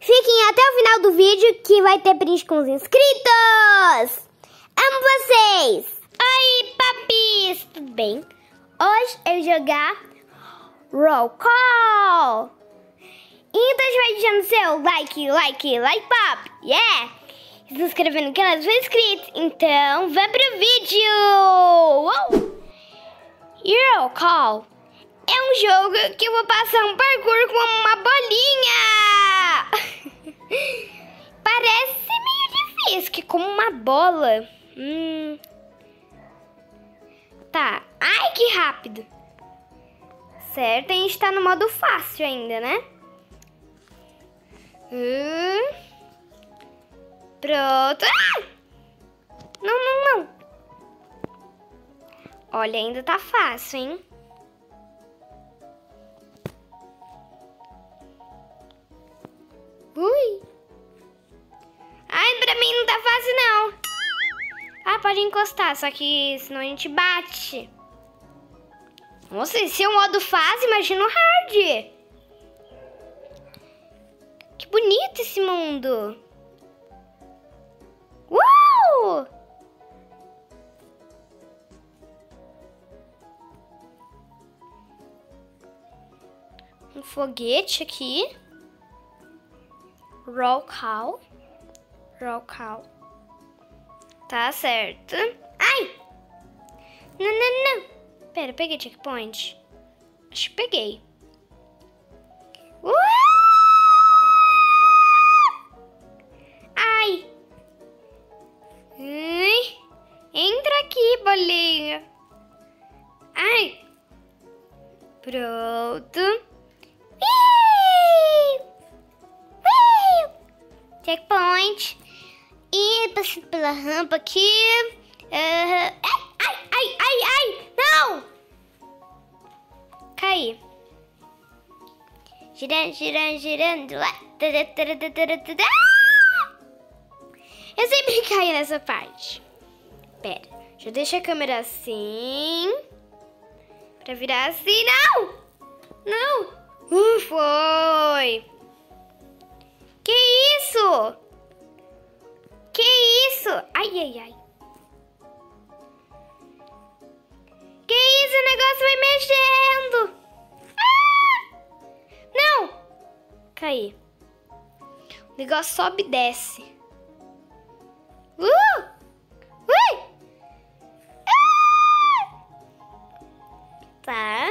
Fiquem até o final do vídeo que vai ter print com os inscritos. Amo vocês. Oi, papis, tudo bem? Hoje eu vou jogar Roll Call. Então já vai deixando seu like, pop. Yeah! Se inscrevendo no canal se for inscrito. Então, vamos pro vídeo! Uou! Roll Call é um jogo que eu vou passar um parkour com uma bolinha. Parece meio difícil, que como uma bola. Tá. Ai, que rápido. Certo, a gente tá no modo fácil ainda, né? Pronto. Ah! Não. Olha, ainda tá fácil, hein? Ui. Ai, pra mim não tá fácil, não. Ah, pode encostar, só que senão a gente bate. Nossa, esse é o modo fácil, imagina o hard. Que bonito esse mundo. Uau! Um foguete aqui. Roll Call. Tá certo. Ai! Não. Pera, peguei checkpoint. Acho que peguei. Ai! Entra aqui, bolinha. Ai! Pronto. Checkpoint. E passei pela rampa aqui. Ai! Não! Caí. Girando. Eu sempre caio nessa parte. Pera, deixa eu deixar a câmera assim. Pra virar assim. Não! Foi. Que isso? Ai. Que isso? O negócio vai mexendo. Não! Caí. O negócio sobe e desce. Ui! Tá.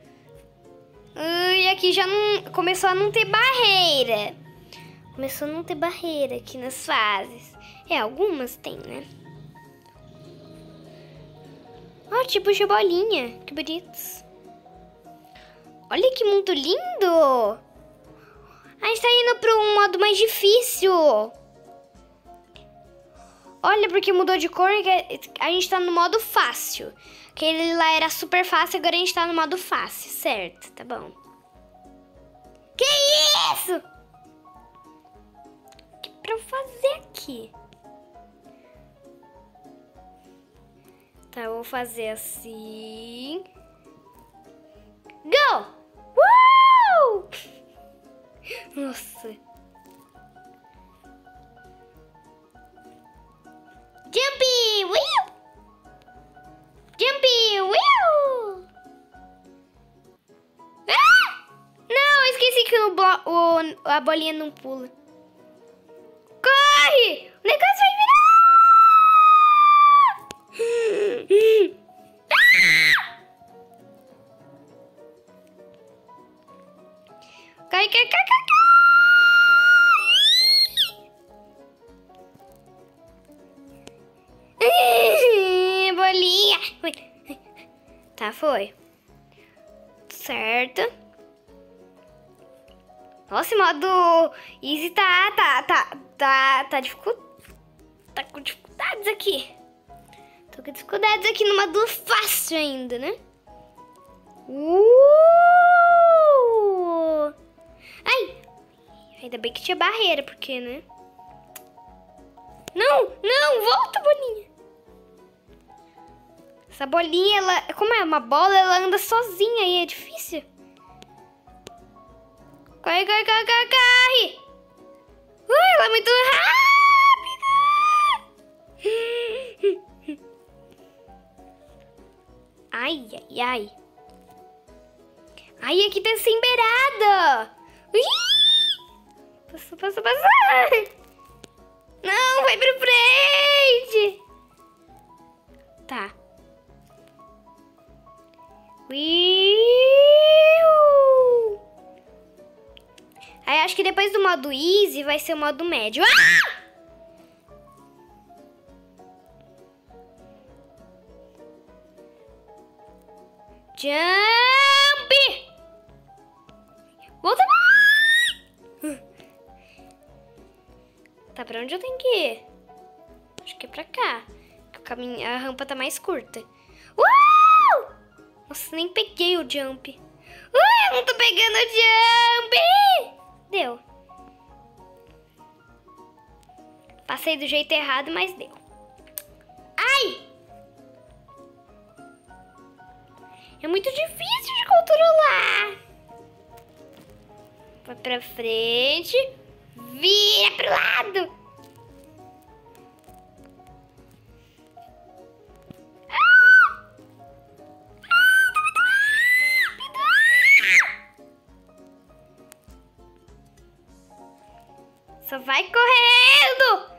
E aqui já não... Começou a não ter barreira. Começou a não ter barreira aqui nas fases. Algumas tem, né? Ó, tipo de bolinha. Que bonitos. Olha que mundo lindo. A gente tá indo para um modo mais difícil. Olha, porque mudou de cor. A gente tá no modo fácil. Aquele lá era super fácil, agora a gente tá no modo fácil. Certo, tá bom. Que isso? O que pra eu fazer aqui? Tá, eu vou fazer assim. Go! Nossa. Jumpy! Não, eu esqueci que a bolinha não pula. Corre! O negócio vai virar! Cai. Bolinha. Tá, foi. Certo. Nossa, modo easy tá com dificuldades aqui. Tô com dificuldades aqui no modo fácil ainda, né? Ai! Ainda bem que tinha barreira, porque, né? Não! Volta, bolinha! Essa bolinha, ela... Como é uma bola, ela anda sozinha e é difícil. Corre! muito rápido. Ai, ai, ai. Ai, aqui tá sem beirada. Passou, passou, passou. Não, vai pra frente. Tá. Aí acho que depois do modo easy vai ser o modo médio. Jump! Volta! Tá, pra onde eu tenho que ir? Acho que é pra cá. A rampa tá mais curta. Nossa, nem peguei o jump. Eu não tô pegando o jump! Deu. Passei do jeito errado, mas deu. Ai! É muito difícil de controlar. Vai pra frente. Vira pro lado. Só vai correndo!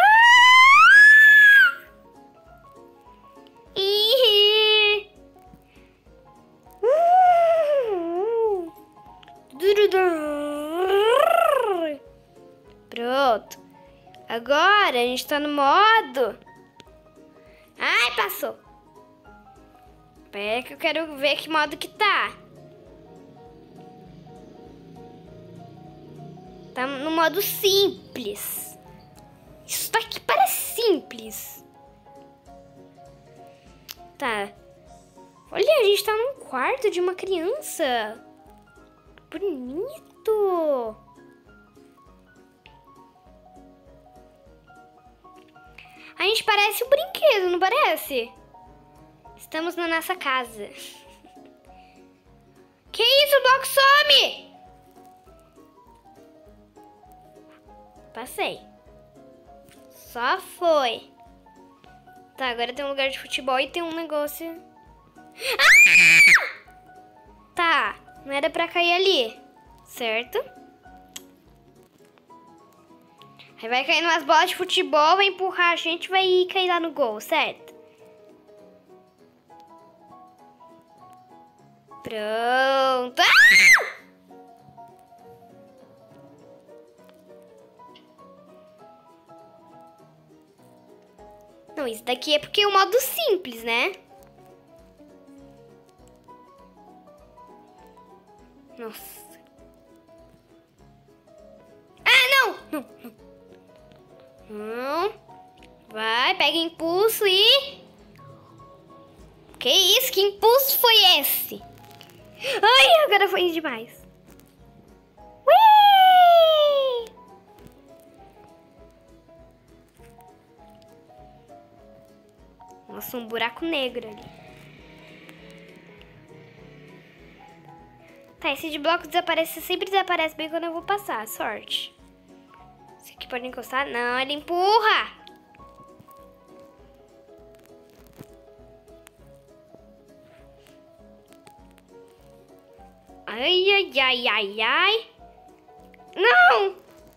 Pronto. Agora a gente tá no modo. Ai, passou. Pera que eu quero ver que modo que tá. Tá no modo simples. Isso daqui parece simples. Tá. Olha, a gente tá num quarto de uma criança. Bonito. A gente parece um brinquedo, não parece? Estamos na nossa casa. Que isso, o bloco some! Passei. Só foi. Tá, agora tem um lugar de futebol e tem um negócio... Tá, não era pra cair ali, certo? Aí vai cair umas bolas de futebol, vai empurrar a gente, vai cair lá no gol, certo? Pronto. Não, isso daqui é porque é o modo simples, né? Nossa. Não, não, não. Vai, pega impulso e... Que isso? Que impulso foi esse? Ai, agora foi demais. Ui! Nossa, um buraco negro ali. Tá, esse de bloco desaparece, sempre desaparece bem quando eu vou passar, sorte. Esse aqui pode encostar? Não, ele empurra! Ai, ai, ai, ai, ai. Não!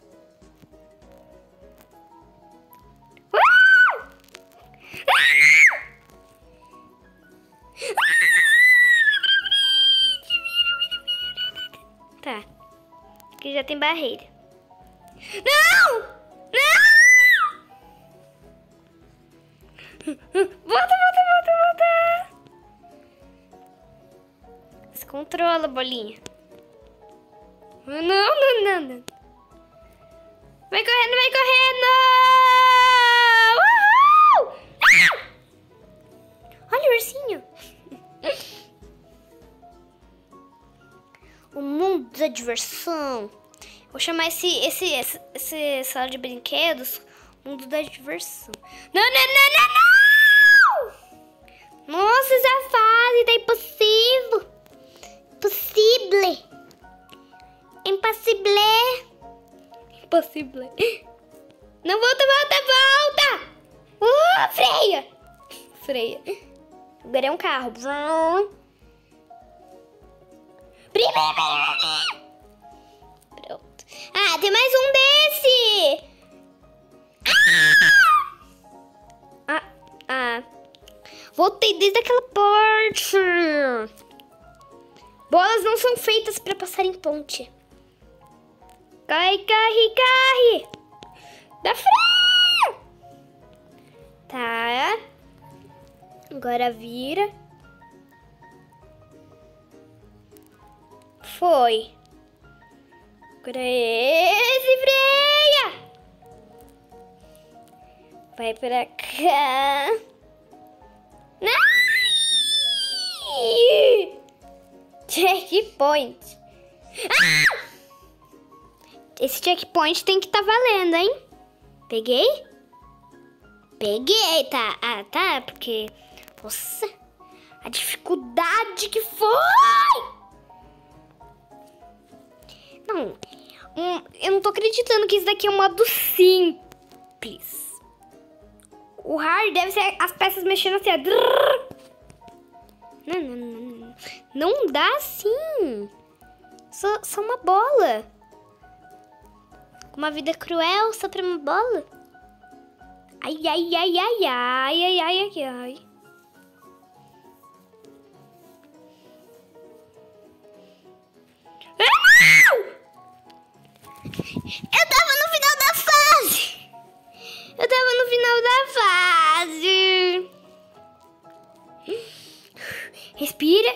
Tá. Aqui já tem barreira. Não! Não! Volta, volta, volta, volta. Se controla, bolinha. Não, não, não, não. Vai correndo, vai correndo! Uhul! Ah! Olha o ursinho. O mundo da diversão. Vou chamar esse sala de brinquedos mundo da diversão. Não, não, não, não, não! Nossa, essa fase tá impossível. Impossível. Impossível. Impossível. Não, volta! Freia! Freia. Agora é um carro. Pronto. Ah, tem mais um desse! Voltei desde aquela parte. Bolas não são feitas para passar em ponte. Corre! Dá freio! Tá. Agora vira. Foi. Agora esse freia. Vai pra cá. Checkpoint. Esse checkpoint tem que estar valendo, hein? Peguei? Peguei, tá? Ah, tá, porque... Nossa, a dificuldade que foi! Não, eu não tô acreditando que isso daqui é um modo simples. O hard deve ser as peças mexendo assim, ó. Não dá assim. Só uma bola. Uma vida cruel só pra uma bola. Ai. Eu tava no final da fase. Respira.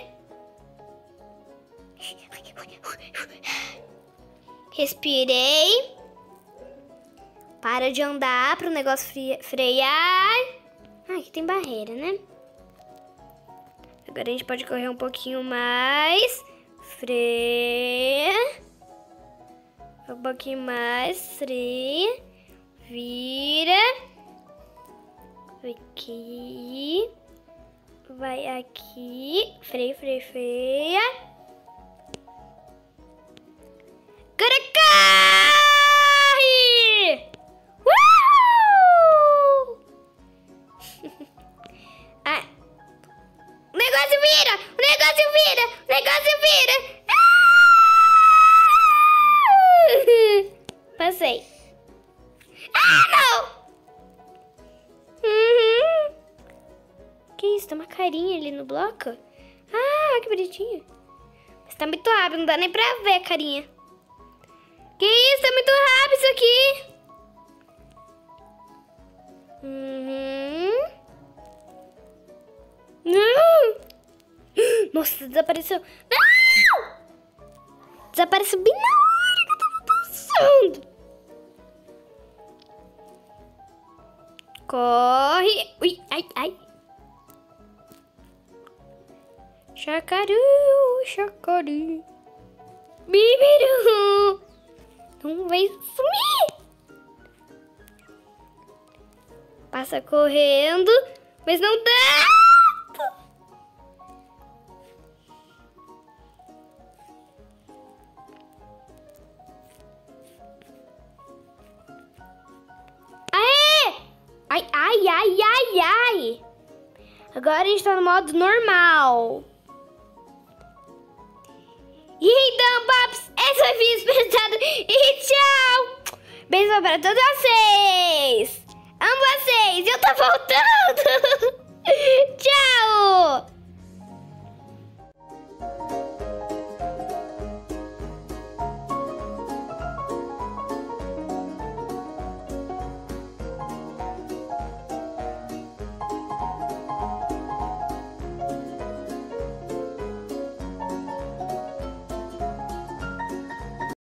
Respirei. Para de andar para o negócio frear. Aqui tem barreira, né? Agora a gente pode correr um pouquinho mais. Freia. Um pouquinho mais. Freia. Vira. Aqui. Vai aqui. Freia. Agora corre! O negócio vira! Passei. Não! Que isso? Tem uma carinha ali no bloco? Que bonitinho. Mas tá muito rápido, não dá nem pra ver a carinha. Que isso? Tá muito rápido isso aqui. Não! Nossa, desapareceu. Não! Desapareceu bem na hora que eu tava passando. Corre. Ui, ai. Chacaru. Bibiru. Não vai sumir. Passa correndo, mas não dá. Ai. Agora a gente tá no modo normal. E então, paps, esse foi o vídeo esperado. E tchau. Beijo pra todos vocês. Amo vocês. Eu tô voltando.